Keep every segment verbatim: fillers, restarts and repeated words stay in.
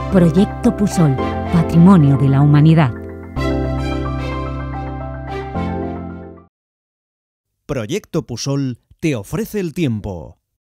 Proyecto Pusol, Patrimonio de la Humanidad. Proyecto Pusol te ofrece el tiempo.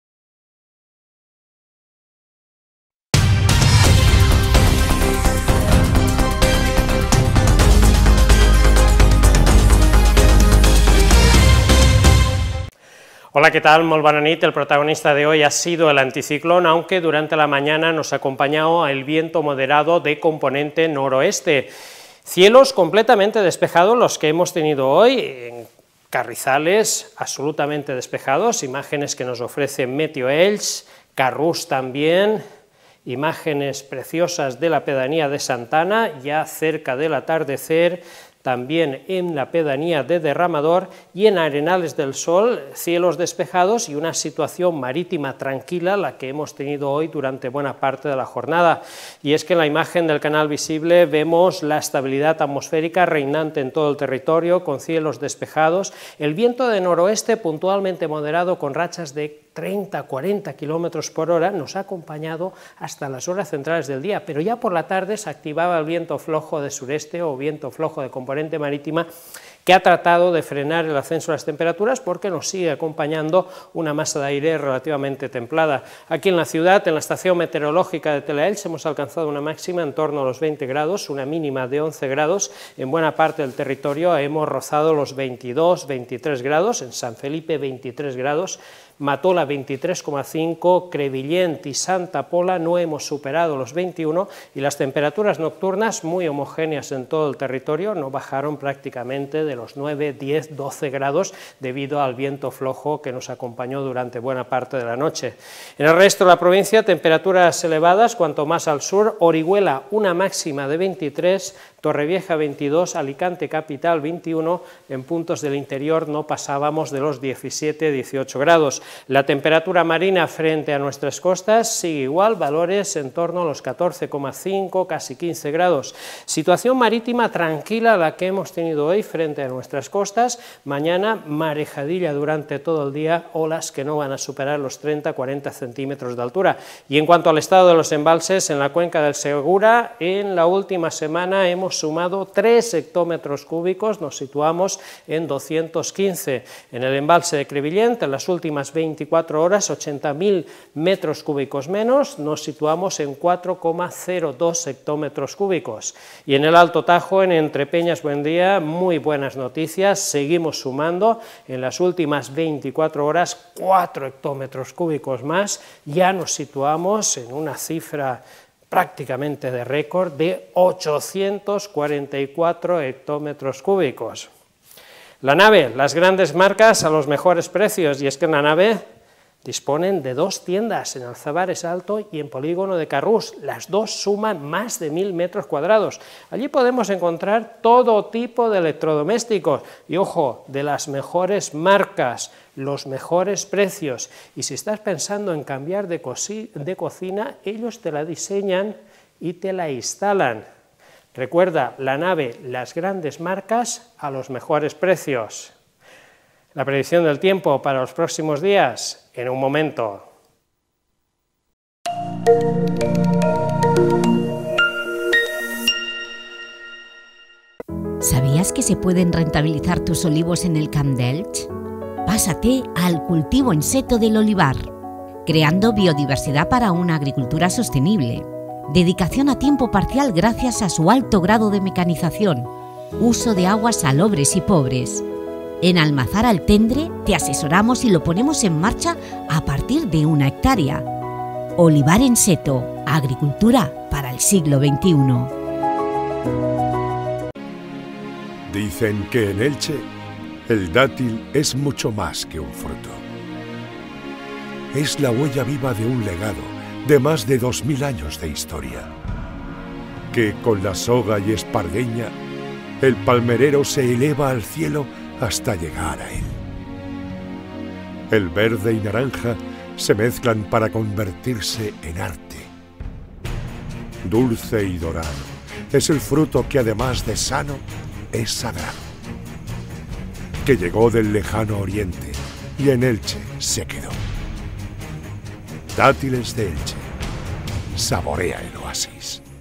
Hola, ¿qué tal? Molt bona nit. El protagonista de hoy ha sido el anticiclón, aunque durante la mañana nos ha acompañado el viento moderado de componente noroeste. Cielos completamente despejados los que hemos tenido hoy, en Carrizales absolutamente despejados, imágenes que nos ofrece Meteo Elx, Carrús también, imágenes preciosas de la pedanía de Santana, ya cerca del atardecer, también en la pedanía de Derramador, y en Arenales del Sol, cielos despejados y una situación marítima tranquila, la que hemos tenido hoy durante buena parte de la jornada. Y es que en la imagen del canal visible vemos la estabilidad atmosférica reinante en todo el territorio, con cielos despejados, el viento de noroeste puntualmente moderado con rachas de treinta a cuarenta kilómetros por hora nos ha acompañado hasta las horas centrales del día, pero ya por la tarde se activaba el viento flojo de sureste o viento flojo de componente marítima, que ha tratado de frenar el ascenso de las temperaturas porque nos sigue acompañando una masa de aire relativamente templada. Aquí en la ciudad, en la estación meteorológica de Telaelch, hemos alcanzado una máxima en torno a los veinte grados, una mínima de once grados. En buena parte del territorio hemos rozado los veintidós, veintitrés grados, en San Felipe veintitrés grados, Matola veintitrés coma cinco, Crevillent y Santa Pola no hemos superado los veintiuno, y las temperaturas nocturnas muy homogéneas en todo el territorio, no bajaron prácticamente de los nueve, diez, doce grados debido al viento flojo que nos acompañó durante buena parte de la noche. En el resto de la provincia, temperaturas elevadas, cuanto más al sur, Orihuela una máxima de veintitrés, Torrevieja veintidós, Alicante capital veintiuno, en puntos del interior no pasábamos de los diecisiete, dieciocho grados. La temperatura marina frente a nuestras costas sigue igual, valores en torno a los catorce coma cinco, casi quince grados. Situación marítima tranquila la que hemos tenido hoy frente a nuestras costas. Mañana marejadilla durante todo el día, olas que no van a superar los treinta a cuarenta centímetros de altura. Y en cuanto al estado de los embalses, en la cuenca del Segura, en la última semana hemos sumado tres hectómetros cúbicos, nos situamos en doscientos quince. En el embalse de Crevillent, en las últimas veinticuatro horas, ochenta mil metros cúbicos menos, nos situamos en cuatro coma cero dos hectómetros cúbicos. Y en el Alto Tajo, en Entrepeñas, buen día, muy buenas noticias, seguimos sumando, en las últimas veinticuatro horas, cuatro hectómetros cúbicos más, ya nos situamos en una cifra prácticamente de récord de ochocientos cuarenta y cuatro hectómetros cúbicos. La nave, las grandes marcas a los mejores precios, y es que en la nave disponen de dos tiendas, en Alzabares Alto y en Polígono de Carrús. Las dos suman más de mil metros cuadrados. Allí podemos encontrar todo tipo de electrodomésticos y, ojo, de las mejores marcas, los mejores precios. Y si estás pensando en cambiar de, de cocina, ellos te la diseñan y te la instalan. Recuerda, la nave, las grandes marcas a los mejores precios. La predicción del tiempo para los próximos días, en un momento. ¿Sabías que se pueden rentabilizar tus olivos en el Camp d'Elx? Pásate al cultivo en seto del olivar, creando biodiversidad para una agricultura sostenible, dedicación a tiempo parcial gracias a su alto grado de mecanización, uso de aguas salobres y pobres. En Almazar Altendre te asesoramos y lo ponemos en marcha a partir de una hectárea. Olivar en seto, agricultura para el siglo veintiuno. Dicen que en Elche el dátil es mucho más que un fruto. Es la huella viva de un legado de más de dos mil años de historia, que con la soga y espardeña el palmerero se eleva al cielo hasta llegar a él. El verde y naranja se mezclan para convertirse en arte. Dulce y dorado es el fruto que además de sano es sagrado, que llegó del lejano oriente y en Elche se quedó. Dátiles de Elche. Saborea el oasis.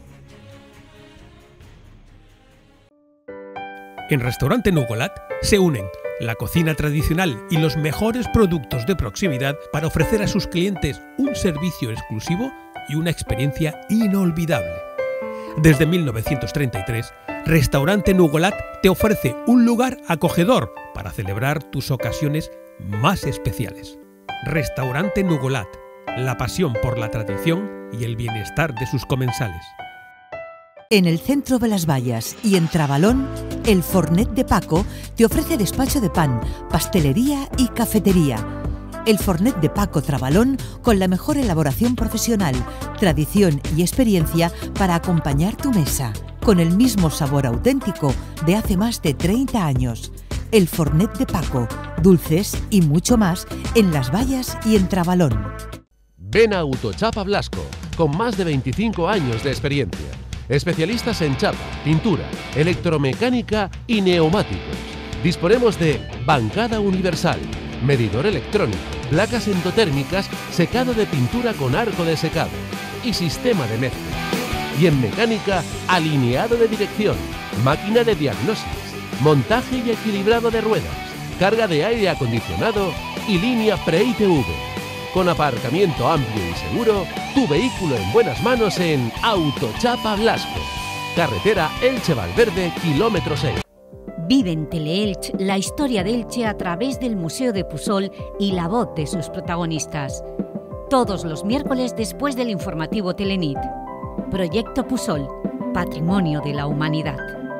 En Restaurante Nugolat se unen la cocina tradicional y los mejores productos de proximidad para ofrecer a sus clientes un servicio exclusivo y una experiencia inolvidable. Desde mil novecientos treinta y tres, Restaurante Nugolat te ofrece un lugar acogedor para celebrar tus ocasiones más especiales. Restaurante Nugolat, la pasión por la tradición y el bienestar de sus comensales. En el centro de Las Vallas y en Trabalón, el Fornet de Paco te ofrece despacho de pan, pastelería y cafetería. El Fornet de Paco Trabalón con la mejor elaboración profesional, tradición y experiencia para acompañar tu mesa, con el mismo sabor auténtico de hace más de treinta años. El Fornet de Paco, dulces y mucho más en Las Vallas y en Trabalón. Ven a Autochapa Blasco, con más de veinticinco años de experiencia. Especialistas en chapa, pintura, electromecánica y neumáticos. Disponemos de bancada universal, medidor electrónico, placas endotérmicas, secado de pintura con arco de secado y sistema de mezcla. Y en mecánica, alineado de dirección, máquina de diagnosis, montaje y equilibrado de ruedas, carga de aire acondicionado y línea Pre-I T V. Con aparcamiento amplio y seguro, tu vehículo en buenas manos en Autochapa Blasco. Carretera Elche-Valverde, kilómetro seis. Vive en Teleelch la historia de Elche a través del Museo de Pusol y la voz de sus protagonistas. Todos los miércoles después del informativo Telenit. Proyecto Pusol, Patrimonio de la Humanidad.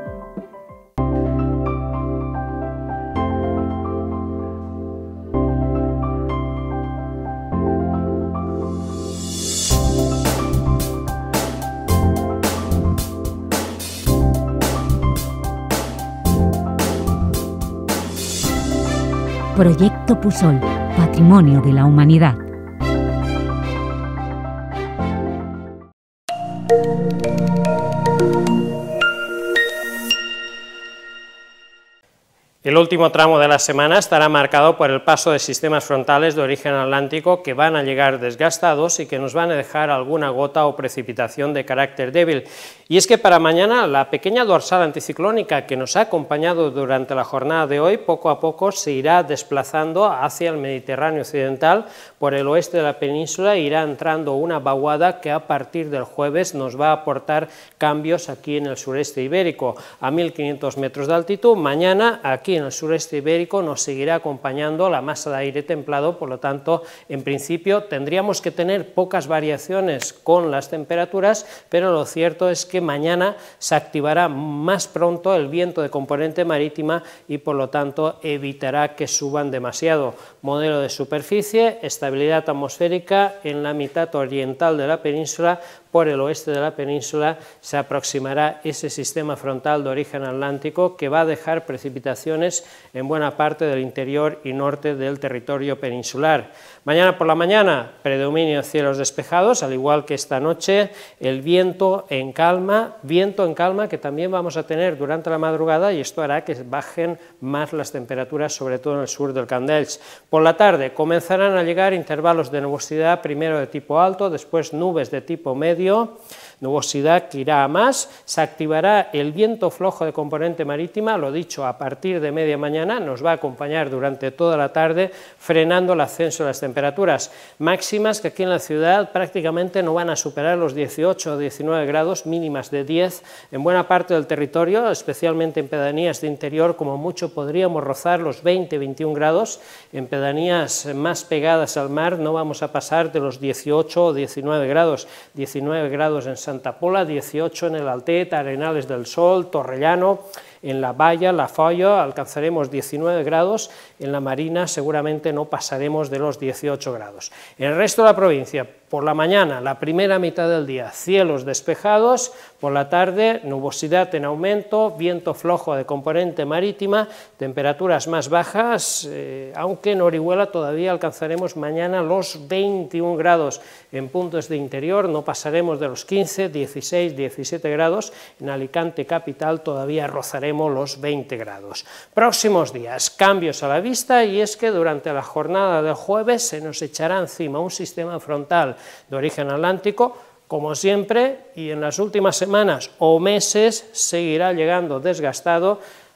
Proyecto Pusol, Patrimonio de la Humanidad. El último tramo de la semana estará marcado por el paso de sistemas frontales de origen atlántico que van a llegar desgastados y que nos van a dejar alguna gota o precipitación de carácter débil. Y es que para mañana la pequeña dorsal anticiclónica que nos ha acompañado durante la jornada de hoy poco a poco se irá desplazando hacia el Mediterráneo occidental por el oeste de la península e irá entrando una vaguada que a partir del jueves nos va a aportar cambios aquí en el sureste ibérico a mil quinientos metros de altitud. Mañana aquí en el sureste ibérico nos seguirá acompañando la masa de aire templado, por lo tanto, en principio tendríamos que tener pocas variaciones con las temperaturas, pero lo cierto es que mañana se activará más pronto el viento de componente marítima y por lo tanto evitará que suban demasiado. Modelo de superficie, estabilidad atmosférica en la mitad oriental de la península. Por el oeste de la península se aproximará ese sistema frontal de origen atlántico que va a dejar precipitaciones en buena parte del interior y norte del territorio peninsular. Mañana por la mañana, predominio de cielos despejados, al igual que esta noche, el viento en calma, viento en calma que también vamos a tener durante la madrugada y esto hará que bajen más las temperaturas, sobre todo en el sur del Camp d'Elx. Por la tarde comenzarán a llegar intervalos de nubosidad, primero de tipo alto, después nubes de tipo medio, nubosidad que irá a más, se activará el viento flojo de componente marítima, lo dicho, a partir de media mañana, nos va a acompañar durante toda la tarde, frenando el ascenso de las temperaturas máximas que aquí en la ciudad prácticamente no van a superar los dieciocho o diecinueve grados, mínimas de diez, en buena parte del territorio, especialmente en pedanías de interior, como mucho podríamos rozar los veinte a veintiún grados, en pedanías más pegadas al mar no vamos a pasar de los dieciocho o diecinueve grados, diecinueve grados en Santa Pola, dieciocho en el Altet, Arenales del Sol, Torrellano, en la Valla, la Folla, alcanzaremos diecinueve grados, en la Marina seguramente no pasaremos de los dieciocho grados. En el resto de la provincia, por la mañana, la primera mitad del día, cielos despejados, por la tarde, nubosidad en aumento, viento flojo de componente marítima, temperaturas más bajas, eh, aunque en Orihuela todavía alcanzaremos mañana los veintiún grados en puntos de interior, no pasaremos de los quince, dieciséis, diecisiete grados, en Alicante capital todavía rozaremos los veinte grados. Próximos días, cambios a la vista y es que durante la jornada del jueves se nos echará encima un sistema frontal de origen atlántico, como siempre, y en las últimas semanas o meses seguirá llegando desgastado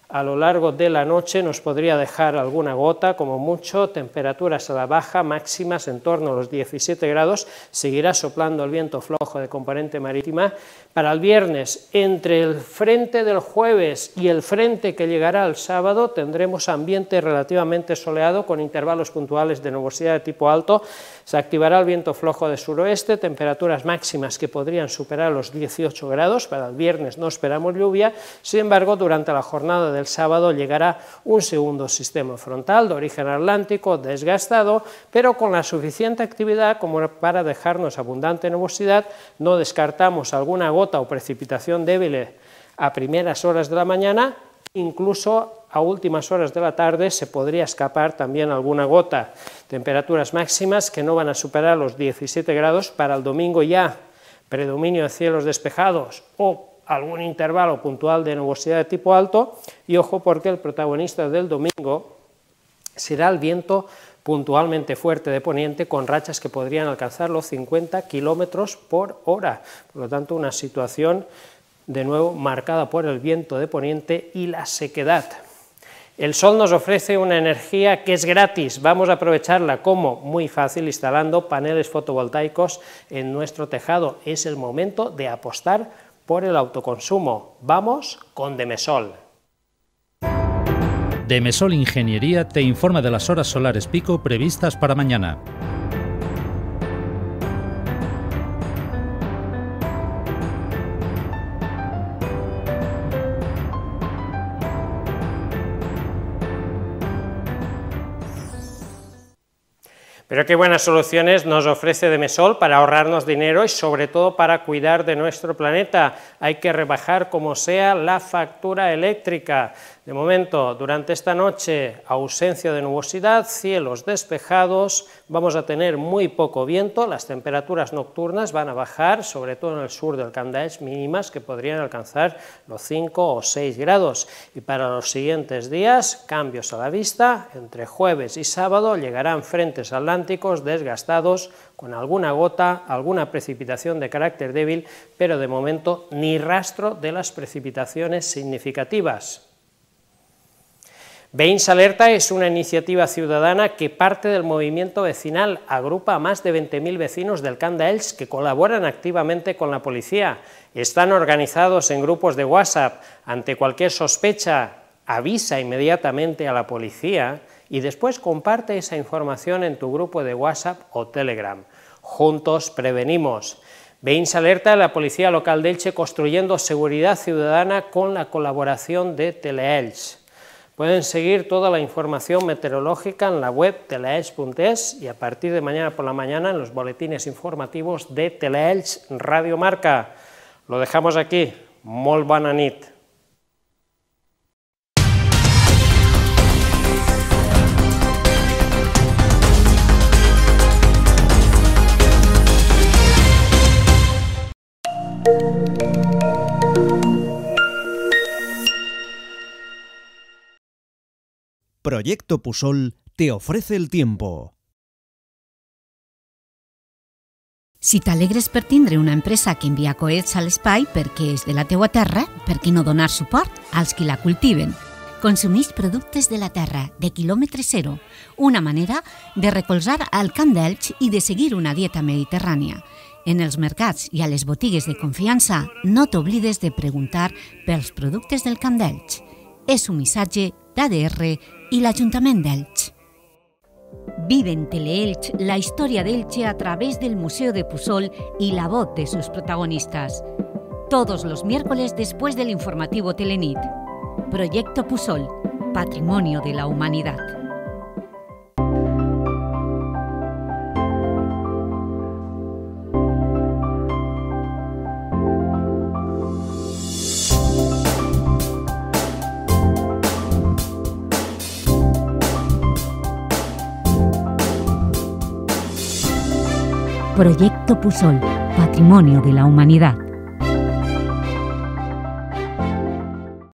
a lo largo de la noche nos podría dejar alguna gota, como mucho, temperaturas a la baja, máximas en torno a los diecisiete grados, seguirá soplando el viento flojo de componente marítima. Para el viernes, entre el frente del jueves y el frente que llegará el sábado, tendremos ambiente relativamente soleado con intervalos puntuales de nubosidad de tipo alto, se activará el viento flojo de suroeste, temperaturas máximas que podrían superar los dieciocho grados, para el viernes no esperamos lluvia, sin embargo, durante la jornada de del sábado llegará un segundo sistema frontal de origen atlántico desgastado, pero con la suficiente actividad como para dejarnos abundante nubosidad. No descartamos alguna gota o precipitación débil a primeras horas de la mañana, incluso a últimas horas de la tarde se podría escapar también alguna gota. Temperaturas máximas que no van a superar los diecisiete grados. Para el domingo ya predominio de cielos despejados o algún intervalo puntual de nubosidad de tipo alto, y ojo porque el protagonista del domingo será el viento puntualmente fuerte de poniente, con rachas que podrían alcanzar los cincuenta kilómetros por hora, por lo tanto una situación de nuevo marcada por el viento de poniente y la sequedad. El sol nos ofrece una energía que es gratis, vamos a aprovecharla. ¿Cómo? Muy fácil, instalando paneles fotovoltaicos en nuestro tejado. Es el momento de apostar por el autoconsumo. Vamos con Demesol. Demesol Ingeniería te informa de las horas solares pico previstas para mañana. Pero qué buenas soluciones nos ofrece Demesol para ahorrarnos dinero y sobre todo para cuidar de nuestro planeta. Hay que rebajar como sea la factura eléctrica. De momento, durante esta noche, ausencia de nubosidad, cielos despejados, vamos a tener muy poco viento, las temperaturas nocturnas van a bajar, sobre todo en el sur del Camp d'Elx, mínimas que podrían alcanzar los cinco o seis grados. Y para los siguientes días, cambios a la vista, entre jueves y sábado llegarán frentes atlánticos desgastados, con alguna gota, alguna precipitación de carácter débil, pero de momento ni rastro de las precipitaciones significativas. Veïns Alerta es una iniciativa ciudadana que parte del movimiento vecinal, agrupa a más de veinte mil vecinos del Camp d'Elx que colaboran activamente con la policía, están organizados en grupos de WhatsApp, ante cualquier sospecha avisa inmediatamente a la policía y después comparte esa información en tu grupo de WhatsApp o Telegram. Juntos prevenimos. Veïns Alerta, la policía local de Elche, construyendo seguridad ciudadana con la colaboración de Teleelch. Pueden seguir toda la información meteorológica en la web teleelch punto es y a partir de mañana por la mañana en los boletines informativos de Teleelch Radio Marca. Lo dejamos aquí. Molt bona nit. Proyecto Pusol te ofrece el tiempo. Si t'alegres per tindre una empresa que envia coets a l'espai perquè és de la teua terra, per què no donar suport als qui la cultiven? Consumeix productes de la terra, de quilòmetre zero, una manera de recolzar al Camp d'Elx i de seguir una dieta mediterrània. En els mercats i a les botigues de confiança, no t'oblides de preguntar pels productes del Camp d'Elx. És un missatge d'A D R i l'Ajuntament d'Elx. Vive en Teleelch la historia de Elche a través del Museo de Pusol y la voz de sus protagonistas. Todos los miércoles después del informativo Telenit. Proyecto Pusol, Patrimonio de la Humanidad. Proyecto Pusol, Patrimonio de la Humanidad.